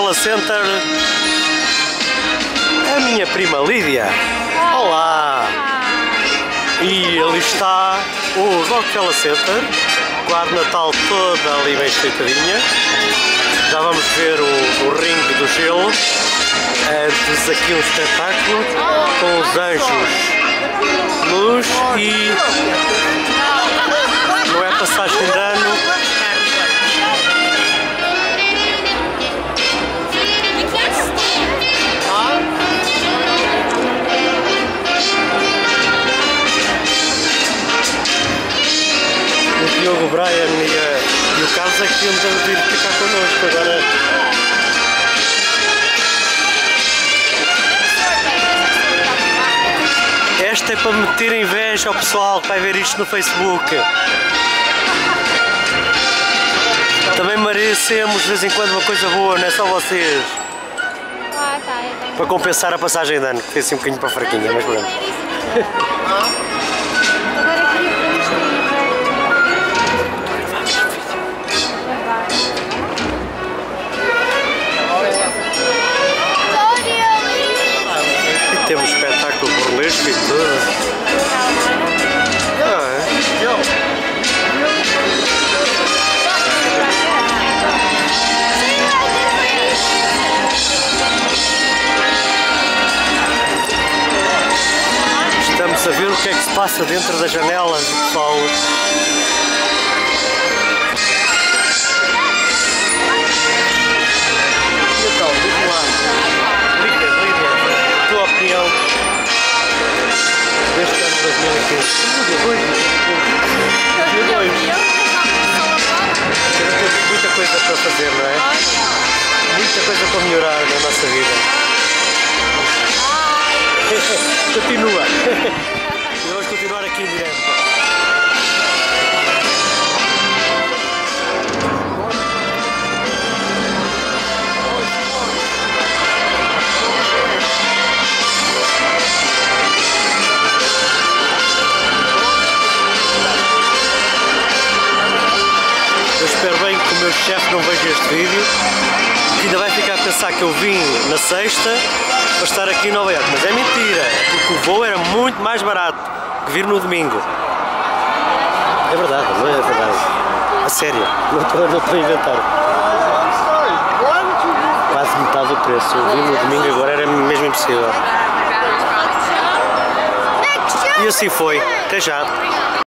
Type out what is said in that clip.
Rockefeller Center, a minha prima Lídia. Olá! E ali está o Rockefeller Center, com a árvore de Natal toda ali bem espreitadinha. Já vamos ver o ringue do gelo. Antes aqui um espetáculo com os anjos, luz e não é passagem de ano. O Diogo, o Brian e o Carlos é que iam vir ficar connosco agora. Esta é para meter inveja ao pessoal que vai ver isto no Facebook. Também merecemos de vez em quando uma coisa boa, não é só vocês. Para compensar a passagem de ano, que foi assim um bocadinho para fraquinha, mas pronto. Temos espetáculo burlesco e tudo. Estamos a ver o que é que se passa dentro das janelas, pessoal. Então, diz-me lá. Tua opinião deste ano de 2015? Temos muita coisa para fazer, não é? Muita coisa para melhorar na nossa vida. Continua. E vamos continuar aqui em direto. Eu espero bem que o meu chefe não veja este vídeo, que ainda vai ficar a pensar que eu vim na sexta para estar aqui em Nova Iorque, mas é mentira, porque o voo era muito mais barato que vir no domingo. É verdade, não é verdade? A sério, não estou a inventar. Quase metade do preço, eu vim no domingo, agora era mesmo impossível. E assim foi, até já.